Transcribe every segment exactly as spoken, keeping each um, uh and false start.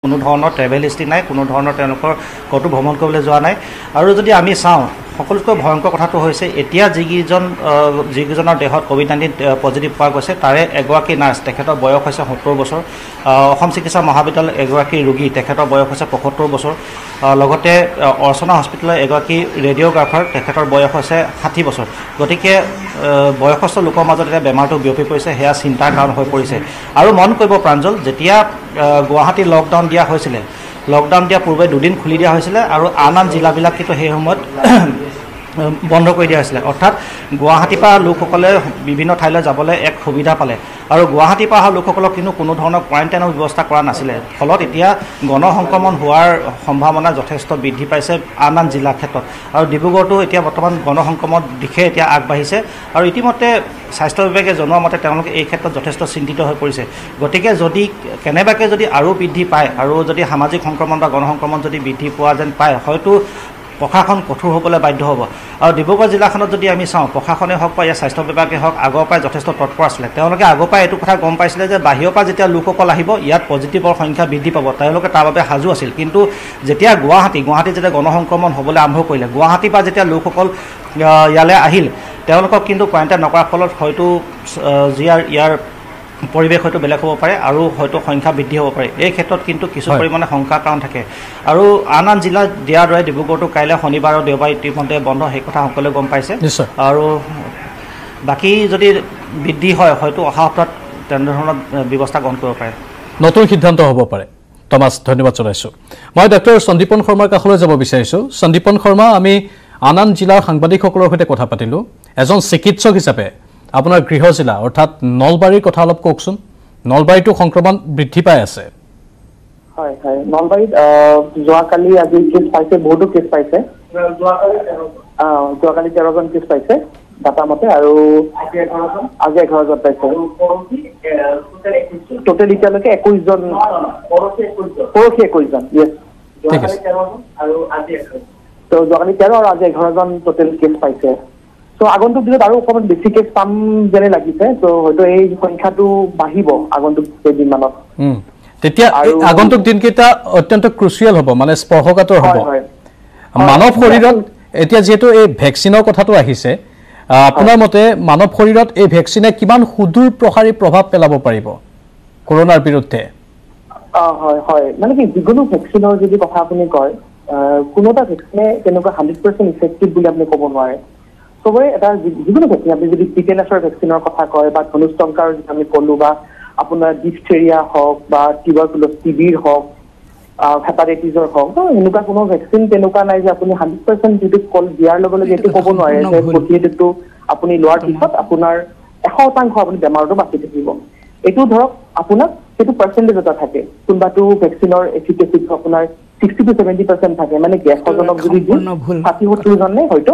কোনো ধৰণৰ travel history নাই, কোনো ধৰণৰ তেওঁলোকৰ ক'তো ভ্ৰমণ কৰিবলৈ যোৱা নাই। আৰু যদি আমি চাওঁ সকলোতকৈ ভয়ংকৰ কথাটো হৈছে এতিয়া যিকেইজন যিকেইজনৰ দেহত ক'ভিড নাইণ্টিন পজিটিভ পোৱা গৈছে তাৰে এগৰাকী নাৰ্ছ, তেখেতৰ বয়স হৈছে সত্তৰ বছৰ। অসম চিকিৎসা মহাবিদ্যালয়ৰ এগৰাকী ৰোগী, তেখেতৰ বয়স হৈছে পঁয়সত্তৰ বছৰ। লগতে অৰ্চনা হস্পিটেলৰ এগৰাকী ৰেডিঅ'গ্ৰাফাৰ, তেখেতৰ বয়স হৈছে ষাঠি বছৰ। গতিকে বয়সস্থ লোকৰ মাজত এতিয়া বেমাৰটো বিয়পি পৰিছে, সেয়া চিন্তাৰ কাৰণ হৈ পৰিছে। আৰু মন কৰিব প্ৰাঞ্জল, যেতিয়া গুৱাহাটী লকডাউন দিয়া হৈছিলে, লকডাউন দিয়া পূৰ্বে দুদিন খুলি দিয়া হৈছিলে আৰু আন আন জিলাবিলাক কিন্তু সেই সময়ত বন্ধ কৰি দিয়া হৈছিলে। অৰ্থাৎ গুৱাহাটীৰ পৰা লোকসকলে বিভিন্ন ঠাইলৈ যাবলৈ এক সুবিধা পালে আৰু গুৱাহাটীৰ পৰা অহা লোকসকলক কিন্তু কোনো ধৰণৰ কোৱাৰেণ্টাইনৰ ব্যৱস্থা কৰা নাছিলে। ফলত এতিয়া গণসংক্ৰমণ হোৱাৰ সম্ভাৱনা যথেষ্ট বৃদ্ধি পাইছে আন আন জিলাৰ ক্ষেত্ৰত। আৰু ডিব্ৰুগড়তো এতিয়া বৰ্তমান গণসংক্ৰমণৰ দিশে এতিয়া আগবাঢ়িছে আৰু ইতিমধ্যে স্বাস্থ্য বিভাগে জনোৱা মতে তেওঁলোকে এই ক্ষেত্ৰত যথেষ্ট চিন্তিত হৈ পৰিছে। গতিকে যদি কেনেবাকৈ যদি আৰু বৃদ্ধি পায় আৰু যদি সামাজিক সংক্ৰমণ বা গণসংক্ৰমণ যদি বৃদ্ধি পোৱা যেন পায়, হয়তো প্ৰশাসন কঠোৰ হ'বলৈ বাধ্য হ'ব। আৰু ডিব্ৰুগড় জিলাখনত যদি আমি চাওঁ, প্ৰশাসনে হওক বা ইয়াৰ স্বাস্থ্য বিভাগে হওক আগৰ পৰাই যথেষ্ট তৎপৰ আছিলে। তেওঁলোকে আগৰ পৰাই এইটো কথা গম পাইছিলে যে বাহিৰৰ পৰা যেতিয়া লোকসকল আহিব ইয়াত পজিটিভৰ সংখ্যা বৃদ্ধি পাব, তেওঁলোকে তাৰ বাবে সাজু আছিল। কিন্তু যেতিয়া গুৱাহাটী গুৱাহাটীত যেতিয়া গণসংক্ৰমণ হ'বলৈ আৰম্ভ কৰিলে, গুৱাহাটীৰ পৰা যেতিয়া লোকসকল ইয়ালৈ আহিল, তেওঁলোকক কিন্তু কোৱাৰেণ্টাইন নকৰাৰ ফলত হয়তো ইয়াৰ ইয়াৰ পৰিৱেশ হয়তো বেলেগ হ'ব পাৰে আৰু হয়তো সংখ্যা বৃদ্ধি হ'ব পাৰে। এই ক্ষেত্ৰত কিন্তু কিছু পৰিমাণে শংকাৰ কাৰণ থাকে। আৰু আন আন জিলাত দিয়াৰ দৰে ডিব্ৰুগড়তো কাইলৈ শনিবাৰ আৰু দেওবাৰ ইতিমধ্যে বন্ধ, সেই কথা সকলোৱে গম পাইছে। আৰু বাকী যদি বৃদ্ধি হয় হয়তো অহা সপ্তাহত তেনেধৰণৰ ব্যৱস্থা গ্ৰহণ কৰিব পাৰে, নতুন সিদ্ধান্ত হ'ব পাৰে। টমাছ, ধন্যবাদ জনাইছোঁ। মই ডক্টৰ সন্দীপন শৰ্মাৰ কাষলৈ যাব বিচাৰিছোঁ। সন্দীপন শৰ্মা, আমি আন আন জিলাৰ সাংবাদিকসকলৰ সৈতে কথা পাতিলোঁ। এজন চিকিৎসক হিচাপে আপোনাৰ গৃহ জিলা অৰ্থাৎ নলবাৰীৰ কথা অলপ কওকচোন। নলবাৰীতো সংক্ৰমণ বৃদ্ধি পাই আছে। হয় হয়, নলবাৰীত যোৱাকালি আজি কেছ পাইছে, বহুতো কেছ পাইছে। যোৱাকালি তেৰজন কেছ পাইছে ডাটা মতে, আৰু আজি এঘাৰজন পাইছে। টোটেল এতিয়ালৈকে একৈশজন, পৰহি একৈশজন। য়েছ, ত' যোৱাকালি তেৰ আৰু আজি এঘাৰজন টোটেল কেছ পাইছে। ত' আগন্তুক দিনত আৰু অকণমান বেছি কেছ পাম যেনে লাগিছে। ত' হয়তো এই সংখ্যাটো বাঢ়িব আগন্তুক কেইদিনমানত। তেতিয়া আগন্তুক দিনকেইটা অত্যন্ত ক্ৰুচিয়েল হ'ব, মানে স্পৰ্শকাতৰ হ'ব মানৱ শৰীৰত। এতিয়া যিহেতু এই ভেকচিনৰ কথাটো আহিছে, আপোনাৰ মতে মানৱ শৰীৰত এই ভেকচিনে কিমান সুদূৰ প্ৰসাৰী প্ৰভাৱ পেলাব পাৰিব কৰোনাৰ বিৰুদ্ধে? হয় হয়, মানে কি যিকোনো ভেকচিনৰ যদি কথা আপুনি কয়, কোনো এটা ভেকচিনে তেনেকুৱা হাণ্ড্ৰেড পাৰ্চেণ্ট ইফেক্টিভ বুলি আপুনি ক'ব নোৱাৰে। চবৰে এটা যিকোনো ভেকচিন, আপুনি যদি টিটেনাছৰ ভেকচিনৰ কথা কয় বা ধনুষ্টংকাৰ যদি আমি ক'লো, বা আপোনাৰ ডিফথেৰিয়া হওক বা টিউবাৰকুলোছ টিবিৰ হওক, হেপাটাইটিছৰ হওক, এনেকুৱা কোনো ভেকচিন তেনেকুৱা নাই যে আপুনি হাণ্ড্ৰেড পাৰ্চেণ্ট যিটো কল দিয়াৰ লগে লগে এইটো ক'ব নোৱাৰে যে প্ৰতিষেধকটো আপুনি লোৱাৰ পিছত আপোনাৰ এশ শতাংশ আপুনি বেমাৰটো বাচি থাকিব। এইটো ধৰক আপোনাক সেইটো পাৰ্চেণ্টেজ এটা থাকে। কোনোবাটো ভেকচিনৰ এফিকেচিটো আপোনাৰ ছিক্সটি টু ছেভেণ্টি পাৰ্চেণ্ট থাকে, মানে জ্ঞাছজনক যদি ষাঠি সত্তৰ জনে হয়তো।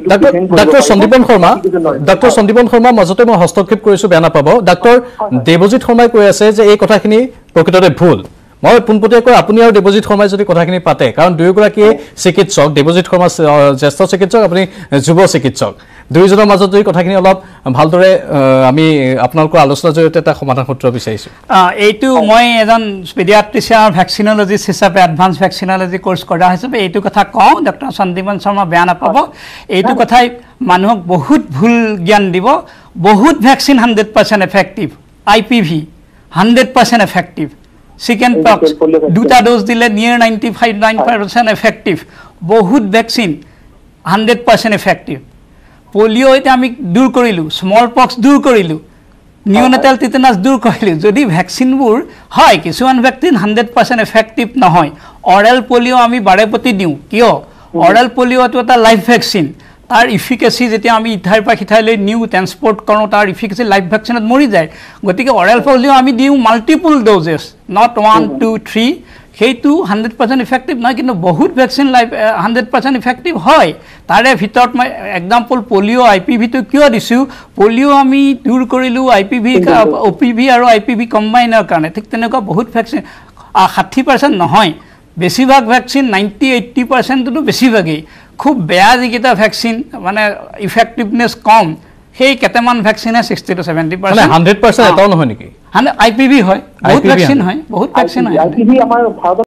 ডাক্তৰ সন্দীপন শৰ্মা, ডাক্তৰ সন্দীপন শৰ্মা, মাজতে মই হস্তক্ষেপ কৰিছোঁ, বেয়া নাপাব। ডাক্তৰ দেৱজিৎ শৰ্মাই কৈ আছে যে এই কথাখিনি প্ৰকৃততে ভুল। মই পোনপটীয়াকৈ আপুনি আৰু দেৱজিৎ শৰ্মাই যদি কথাখিনি পাতে, কাৰণ দুয়োগৰাকীয়ে চিকিৎসক, দেৱজিৎ শৰ্মা জ্যেষ্ঠ চিকিৎসক, আপুনি যুৱ চিকিৎসক, দুয়োজনৰ মাজত যদি কথাখিনি অলপ ভালদৰে আমি আপোনালোকৰ আলোচনাৰ জৰিয়তে এটা সমাধান সূত্ৰ বিচাৰিছোঁ। এইটো মই এজন পেডিয়াট্ৰিচিয়ান ভেকচিনলজিষ্ট হিচাপে, এডভান্স ভেকচিনলজি কোৰ্চ কৰা হিচাপে এইটো কথা কওঁ, ডক্টৰ সন্দীপন শৰ্মা বেয়া নাপাব। এইটো কথাই মানুহক বহুত ভুল জ্ঞান দিব। বহুত vaccine hundred percent effective, I P V hundred percent effective, chicken pox দুটা ড'জ দিলে near ninety five nine percent effective, বহুত vaccine hundred percent effective. Polio' এতিয়া আমি দূৰ কৰিলোঁ, স্মল পক্স দূৰ কৰিলোঁ, নিউনেটাল টিটেনাছ দূৰ কৰিলোঁ। যদি ভেকচিনবোৰ হয়, কিছুমান ভেকচিন হাণ্ড্ৰেড পাৰ্চেণ্ট এফেক্টিভ নহয়। অৰেল পলিঅ' আমি বাৰে প্ৰতি দিওঁ, কিয়? অৰেল পলিঅ'টো এটা লাইভ ভেকচিন, তাৰ ইফিকেচি যেতিয়া আমি ইঠাইৰ পৰা সিঠাইলৈ নিওঁ, ট্ৰেন্সপৰ্ট কৰোঁ, তাৰ ইফিকেচি লাইভ ভেকচিনত মৰি যায়। গতিকে অৰেল পলিঅ' আমি দিওঁ multiple doses, not one two three. সেইটো হাণ্ড্ৰেড পাৰ্চেণ্ট ইফেক্টিভ নহয়, কিন্তু বহুত vaccine live hundred percent effective হয়। তাৰে ভিতৰত মই এক্সাম্পল পলিঅ' আই পি ভিটো কিয় দিছোঁ, পলিঅ' আমি দূৰ কৰিলোঁ I P V, O' P V আৰু আই পি ভি কম্বাইনৰ কাৰণে। ঠিক তেনেকুৱা বহুত ভেকচিন ষাঠি পাৰ্চেণ্ট নহয়, বেছিভাগ ভেকচিন নাইণ্টি এইট্টি পাৰ্চেণ্টতো বেছিভাগেই খুব বেয়া যিকেইটা ভেকচিন মানে ইফেক্টিভনেছ কম, সেই কেইটামান ভেকচিনে sixty two seventy percent hundred percent এটাও নহয় নেকি? আই পি ভি হয়, বহুত ভেকচিন হয়, বহুত ভেকচিন হয়।